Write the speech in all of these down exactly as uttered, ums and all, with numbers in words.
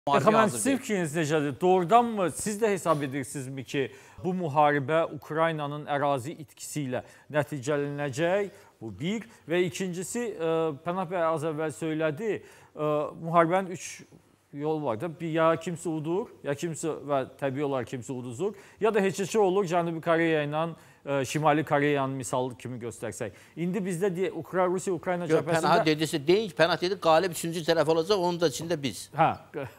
Mən sizin fikriniz necədir? Doğrudan mı, siz də hesab edirsinizmi ki, bu müharibə Ukraynanın ərazi itkisi ilə nəticələnəcək? Bu bir. Və ikincisi, Pənah bəy az əvvəl söylədi, müharibənin üç yol var da. Bir, ya kimsə udur, ya kimsə və təbii olaraq kimsə uduzur, ya da heç-heç olur Cənubi Koreya ilə Şimali Koreyanın misalı kimi göstərsək. İndi bizdə Rusiya-Ukrayna cəbhəsində... Pənah dedisi deyil, Pənah dedi, qalib üçüncü tərəf olacaq, onun da içində biz. Hə,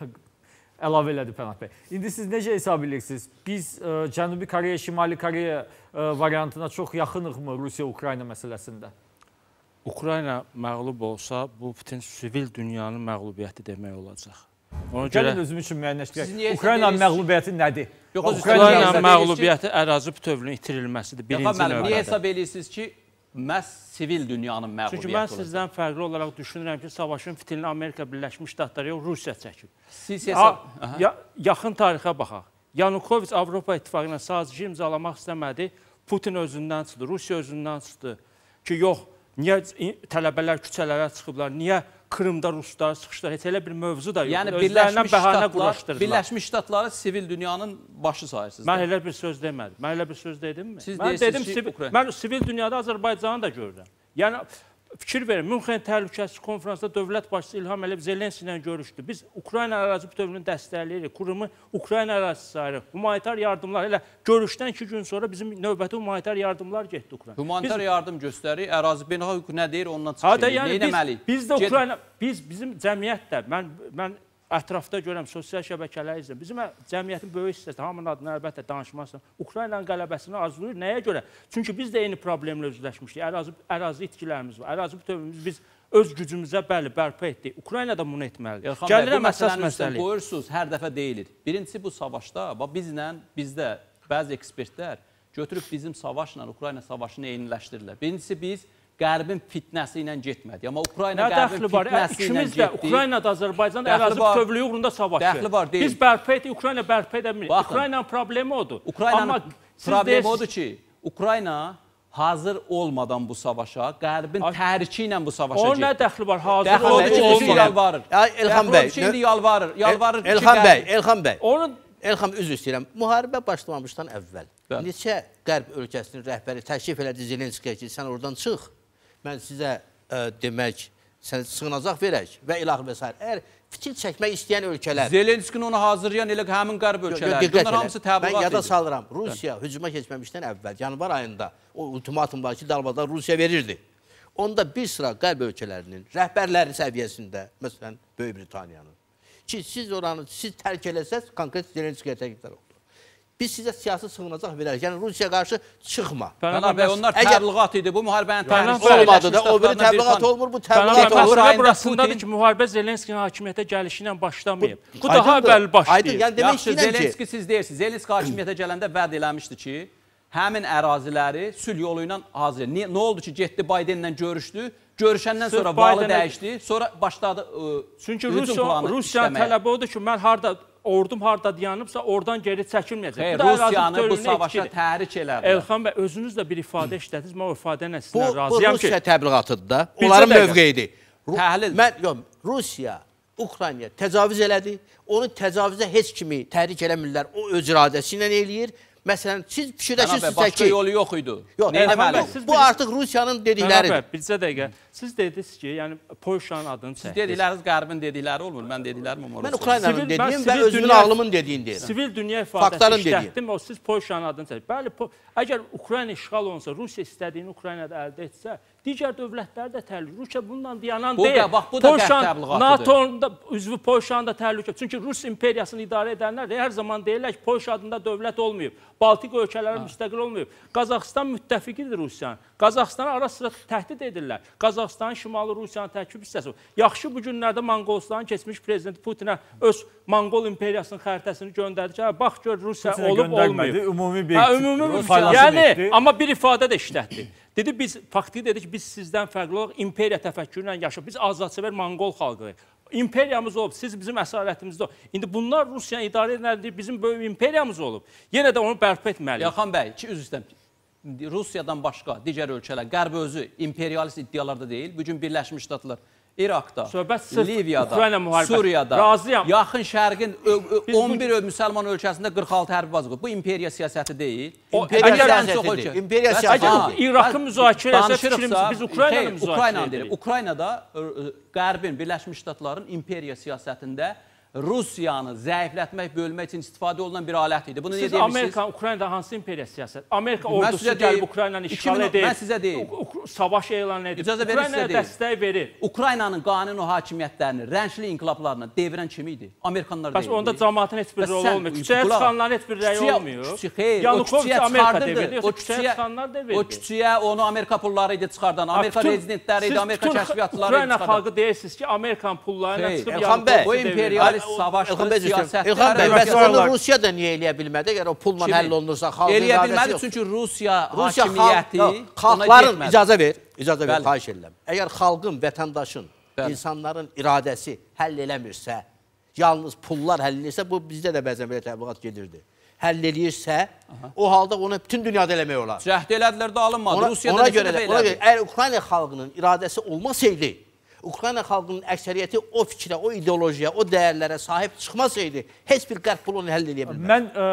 əlavə elədi Pənah bəy. İndi siz necə hesab edirsiniz? Biz Cənubi Koreya, Şimali Koreya variantına çox yaxınıq mı Rusiya-Ukrayna məsələsində? Ukrayna məğlub olsa, bu bütün sivil dünyanın məğlubiyyəti demək olacaq. Gəlin özüm üçün müəyyənləşdirək. Ukraynanın məğlubiyyəti nədir? Ukrayna məğlubiyyəti ərazi bütövlüyünün itirilməsidir. Birinci növbədə. Niyə hesab edirsiniz ki, məhz sivil dünyanın məğlubiyyəti olacaq? Çünki mən sizdən fərqli olaraq düşünürəm ki, savaşın fitilini Amerika Birləşmiş Ştatları yox, Rusiya çəkib. Siz hesab... Yaxın tarixə baxaq. Yanukoviç Avropa İttifaqı ilə sazişi imzalamaq istəmədi. Putin özündən çıxdı, Rusiya özündən çıxdı. Ki, yox, niyə tələbələr küçələrə çıxıblar, niyə Krımda ruslar çıxışlar, heç elə bir mövzu da yox. Yəni, Birləşmiş Ştatları sivil dünyanın başı sayırsınız. Mən elə bir söz demədim. Mən elə bir söz dedimmi? Mən dedim, mən sivil dünyada Azərbaycanı da görürəm. Yəni, fikir verin, Münxen Təhlükəsizlik Konferansında dövlət başçısı İlham Əliyev Zelenski ilə görüşdü. Biz Ukrayna ərazi bütövlüyünü dəstəkləyirik, Krımı Ukrayna ərazisi sayırıq. Humanitar yardımlar, elə görüşdən iki gün sonra bizim növbəti humanitar yardımlar getdi Ukrayna. Humanitar yardım göstərir, ərazi beynəlxalq hüquq nə deyir, ondan çıxış edir. Nə etməliyik? Biz də Ukrayna, biz bizim cəmiyyət də, mən ətrafda görürəm, sosial şəbəkələri izləyirəm. Bizim cəmiyyətin böyük hissəsi, hamının adına əlbəttə danışmazsın. Ukraynanın qələbəsini arzulayır. Nəyə görə? Çünki biz də eyni problemlə üzləşmişdik. Ərazi itkilərimiz var. Ərazi bütövlüyümüz biz öz gücümüzə bəli bərpa etdik. Ukrayna da bunu etməlidir. Gəlirəm əsas məsələyə. Qoyursunuz, hər dəfə deyilir. Birincisi bu savaşda, bizlə, bizdə bəzi ekspertlər götürüb bizim savaşla Ukrayna savaşını eyniləşdirirlər. Birincisi biz Qərbin fitnəsi ilə getmədi. Amma Ukrayna Qərbin fitnəsi ilə getdi. Ukrayna da Azərbaycan ərazi bütövlüyü uğrunda savaşı. Dəxli var, deyil. Biz bərpa etdik, Ukrayna bərpa edəmirik. Ukraynanın problemi odur. Ukraynanın problemi odur ki, Ukrayna hazır olmadan bu savaşa, Qərbin təhriki ilə bu savaşa getdi. O nə dəxli var? Hazır olmadan yalvarır. Elxan bəy. Dəxli yalvarır. Yalvarır. Elxan bəy, Elxan bəy. Onun Elxan, üzr istəyirəm. Müharibə başlamamışdan əvvəl neçə Qərb ölkəsinin rəhbəri təklif elədi Zelenskiyə ki, sən oradan çıx. Mən sizə demək, sığınacaq verək və ilah və s. Əgər fikir çəkmək istəyən ölkələr... Zelenskini ona hazırlayan elə həmin Qərb ölkələr. Bunlar hamısı təbliğat edir. Mən yada salıram. Rusiya hücuma keçməmişdən əvvəl, yanvar ayında o ultimatumlar ki, dalbadal Rusiya verirdi. Onda bir sıra Qərb ölkələrinin rəhbərləri səviyyəsində, məsələn, Böyük Britaniyanın, ki, siz oranı, siz tərk eləsəz, konkret Zelenskiyə təkliflər oldu. Biz sizə siyasi sığınacaq verərik. Yəni, Rusiya qarşı çıxma. Pənah bəy, onlar təbliğat idi. Bu müharibənin təhlisi olmadı da. O biri təbliğat olmur, bu təbliğat olur. Məsələ burasındadır ki, müharibə Zelenskinin hakimiyyətə gəlişi ilə başlamayıb. Bu daha əvvəl başlayıb. Yaxşı, Zelenski siz deyirsiniz. Zelenski hakimiyyətə gələndə vəd eləmişdi ki, həmin əraziləri sülh yolu ilə hazır. Nə oldu ki, getdi Bidenlə görüşdü. Görüşəndən sonra balı dəyişdi. Sonra başladı çünki Rusiyanın tələbi odur ki, mən harada ordum harada dayanıbsa, oradan geri çəkilməyəcək. Rusiyanı bu savaşa təhrik elədi. Elxan bəy, özünüz də bir ifadə işlədiniz, mən o ifadə ilə sizinlə razıyam ki... Bu Rusiya təbliğatıdır da, onların mövqeyidir. Rusiya Ukraynaya təcavüz elədi, onun təcavüzə heç kimi təhrik eləmirlər, o öz iradəsi ilə eləyir. Məsələn, siz fikirləşirsiniz ki... Başqa yolu yox idi. Bu artıq Rusiyanın dedikləridir. Bizə dəqiqə, siz dediniz ki, yəni Polşanın adını çəkdiniz. Siz dedikləriniz Qərbin dedikləri olmur, mən dediklərim olmur. Mən Ukraynanın dediyim və özümün ağlımın dediyini deyirəm. Sivil dünya ifadəsi işlətdim, o siz Polşanın adını çəkdiniz. Bəli, əgər Ukrayna işğal olunsa, Rusiya istədiyini Ukraynada əldə etsə, digər dövlətlər də təhlükə. Rusiya bundan dayanan deyil. Bu da qərb təbliğatıdır. NATO'nun üzvü Polşanın da təhlükə. Çünki Rus imperiyasını idarə edənlər hər zaman deyirlər ki, Polşa adında dövlət olmayıb. Baltik ölkələri müstəqil olmayıb. Qazaxıstan müttəfiqidir Rusiyanın. Qazaxıstanı ara sıra təhdid edirlər. Qazaxıstanın şimalı Rusiyanın tərkib hissəsi. Yaxşı bu günlərdə Monqolistanın keçmiş prezidenti Putinə öz Monqol imperiyasının xəritəsini göndərdi ki, bax gör Rusiya olub olmayıb. Ümumi bir yəni, amma bir ifadə də işlətdi. Dedi, biz, faktiki dedi ki, biz sizdən fərqli olaraq imperiya təfəkkürlə yaşayıb. Biz azadsever Monqol xalqıyıq. İmperiyamız olub, siz bizim əsarətimizdə olub. İndi bunlar Rusiyanı idarə edəndir, bizim böyük imperiyamız olub. Yenə də onu bərpa etməliyik. Elxan bəy, ki, üzr istəyirəm. Rusiyadan başqa digər ölkələr, Qərb özü imperialist iddialarda deyil. Bugün Birləşmiş Ştatlar İraqda, Söhbət sırf Liviyada, Ukrayna müharibəsi. Suriyada, Razıyam. yaxın şərqin ö- ö- Biz bu- on bir müsəlman ölkəsində qırx altı hərbi bazı qoyub. Bu imperiya siyasəti deyil. O- İmperiya əgər- siyasətidir. çox ölkə- İmperiya Bəs- siyasəti. Ha, Əgər İraqı bəs- müzakirə etsək danışırıqsa, fikrimizi biz Ukraynanı xeyr, müzakirə Ukrayna edirik. deyirik. Ukraynada ə, ə, Qərbin, Birləşmiş Ştatların imperiya siyasətində Rusiyanı zəiflətmək, bölmək üçün istifadə olunan bir alət idi. Bunu niyə Siz deyirsiniz? Amerika, Ukraynada hansı imperiya siyasət? Amerika Mən ordusu sizə gəlib deyim, Ukraynanı iki işğal min- edir. mən sizə deyim. Uk- Uk- Savaş elan edir. İcazə verin, Ukraynaya sizə deyim. dəstək verir. Ukraynanın qanuni hakimiyyətlərini, rəngli inqilablarını devirən kim idi? Amerikanlar Bəs deyildi. onda cəmaatın heç bir Bəs rolu sən- olmuyor. Küçəyə qulaq- çıxanların heç bir rəyi küçəyə- olmuyor. küçə- Xeyr, o Yanukovич küçəyə Amerika çıxardırdı. devirdi, yoxsa O küçəyə küçəyə- çıxanlar devirdi. O küçəyə onu Amerika pulları idi çıxardan. Amerika Bütün- rezidentləri idi, siz Amerika bütün kəşfiyyatçıları idi Ukrayna çıxardan. xalqı deyirsiniz ki, Amerikan pullarına Xeyr, çıxıb Elxan bəy, O Yanukovich devirdi. imperialist Elxan savaşlı bəy, siyasətlər. Elxan bəy, bəs Var, onu var. Rusiya da niyə eləyə bilmədi? Əgər o pulla Kimi? həll olunursa, xalqın Eləyə iradəsi bilmədi yoxdur. çünki Rusiya Rusiya hakimiyyəti xalq, ona xalqların getmədi. icazə ver, icazə ver, Bəli. xahiş edirəm. Əgər xalqın, vətəndaşın, Bəli. insanların iradəsi həll eləmirsə, yalnız pullar həll edirsə, bu bizdə də bəzən belə təbliğat gedirdi. Həll eləyirsə, o halda onu bütün dünyada eləmək olar. Cəhd elədilər də alınmadı. Ona, Rusiyada ona neçə görə də, dəfə ona görə, elədi? əgər Ukrayna xalqının iradəsi olmasaydı, Ukrayna xalqının əksəriyyəti o fikrə, o ideolojiyaya, o dəyərlərə sahib çıxmasaydı, heç bir qərb pulu onu həll eləyə bilməz. Mən